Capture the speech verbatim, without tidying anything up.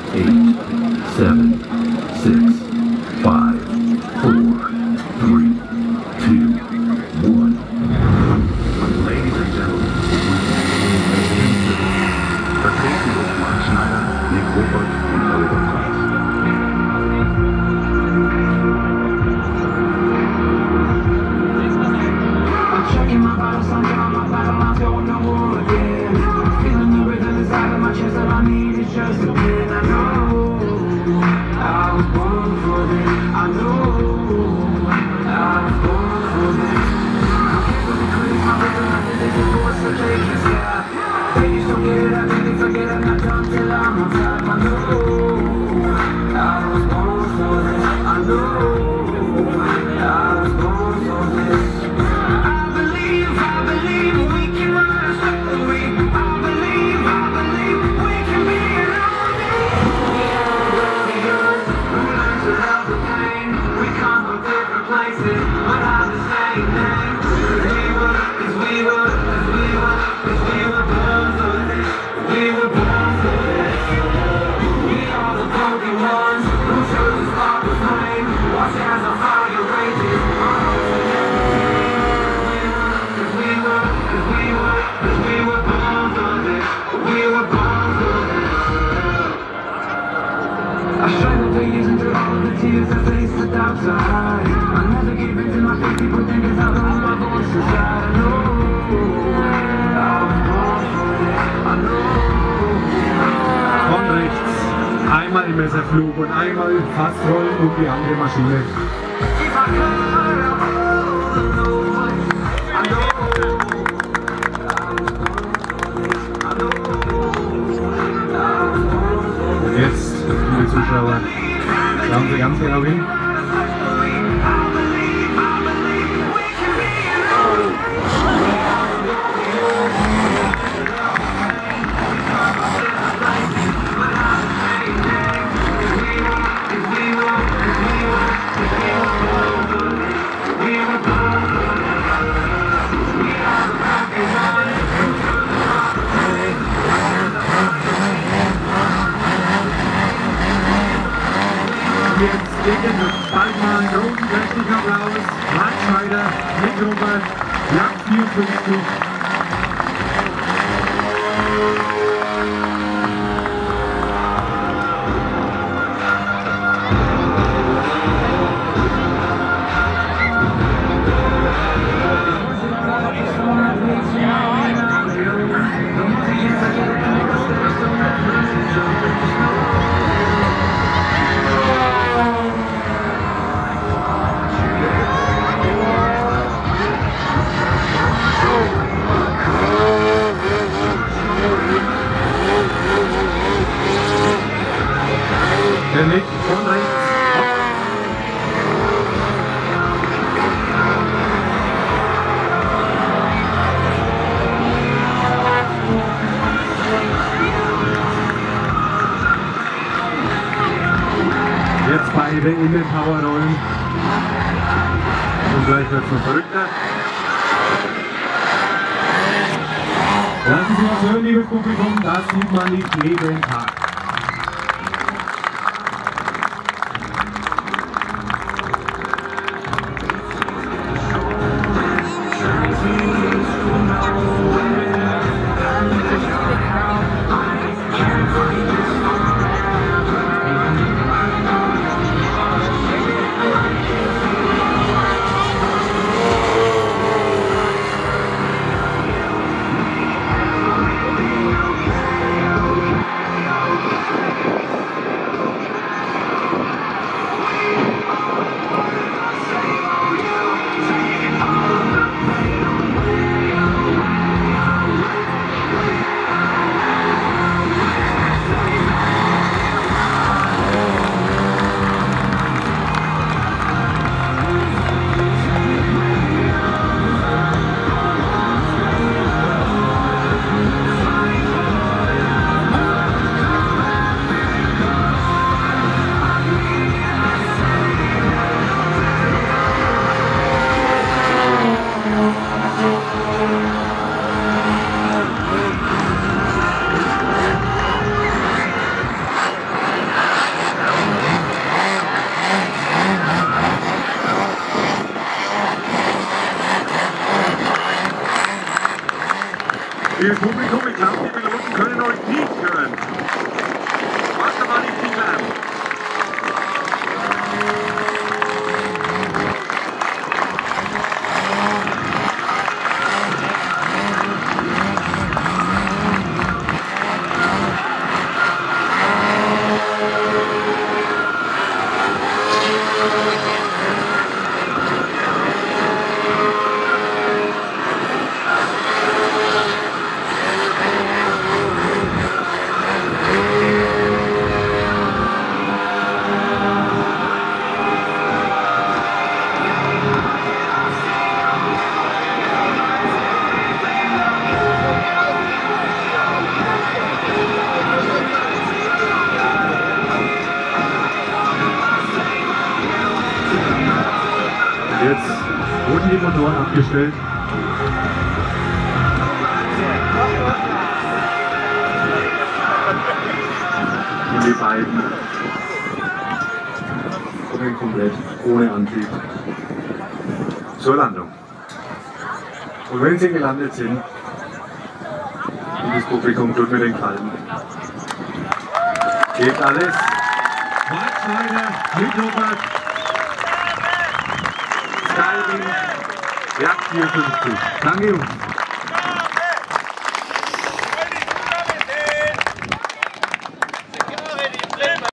eight, seven, six, five, four, three, two, one. Ladies and gentlemen, vertreten durch Mark Schneider, Nick Ruppert und Oliver Preis. I'm checking my vitals, I'm down my bottom, I'm going no more again. Feeling the rhythm inside of my chest, all I need is just a pen. I know I was born for this. I know I was born for this. I can't really clean my rhythm, I think it's a voice that they can stop. They used to get it, I really forget I'm not done till I'm on top. I know I was born for this. I know I was born for this. I believe, I believe we can write a story. I believe, I believe we can be an army. We are warriors who learn to love the pain. We come from different places, but have the same name. We were, cause we were, cause we were, cause we were born for this. We were born for this. We are the broken ones who chose to spark the flame. Watch as the fire rages. Cause we were, cause we were, cause we were born for this. We were born for this. I shine the pages and through all of the tears I face the dark side. I never give in to my faith, people think it's out of my voice inside. I know I was born for this. I know. Von rechts einmal im Messerflug und einmal fast rollen um die andere Maschine. If I could, I know, I know. I know. Und jetzt, liebe Zuschauer, schauen Sie ganz genau hin. Jetzt gegen bald mal einen großen kräftigen Applaus. Mark Schneider, Nick Ruppert, Jack vierundfünfzig. Der Nick von rechts. Jetzt beide in den Power rollen. Und gleich wird es noch verrückter. Lassen Sie uns hören, liebes Publikum, das sieht man nicht jeden Tag. Liebes Publikum, ich glaube, die Piloten können euch nicht hören. Macht aber nicht viel Lärm. Jetzt wurden die Motoren abgestellt. Und die beiden kommen komplett ohne Antrieb zur Landung. Und wenn sie gelandet sind, liebes Publikum, tut mir den Gefallen. Gebt alles. Marc Schneider mit Robert. Skywing, Jagd vierundfünfzig. Danke, Jungs.